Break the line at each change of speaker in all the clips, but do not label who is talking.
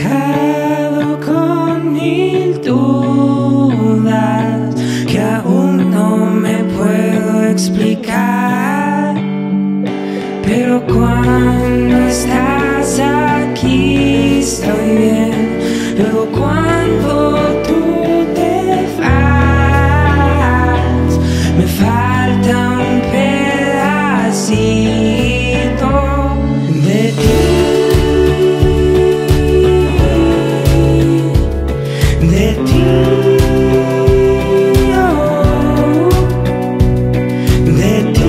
dejado con mil dudas que aún no me puedo explicar. Pero cuando estás aquí estoy bien. Luego cuando tú te vas, me falta un pedacito de ti. De ti, oh, de ti.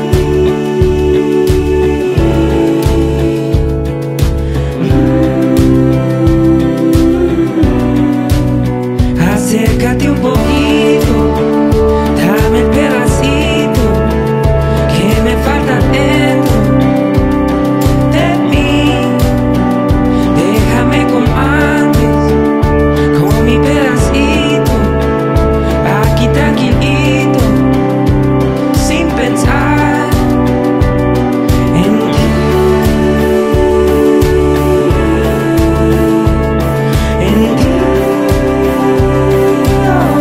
Acércate un poquito, dame el pedacito que me falta dentro de mí. Déjame como antes, con mi pedacito, aquí tranquilito, sin pensar en ti, en ti, oh,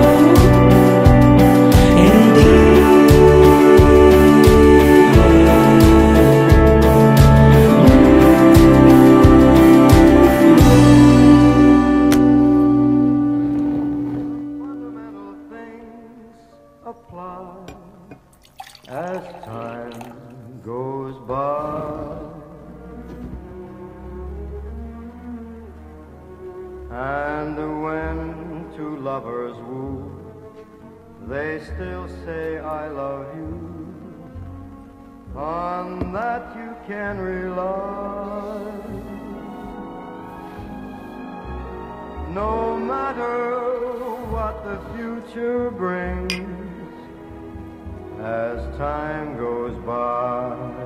en ti.
Fundamental things apply as time goes by, and when two lovers woo, they still say I love you. On that you can rely. No matter what the future brings, as time goes by.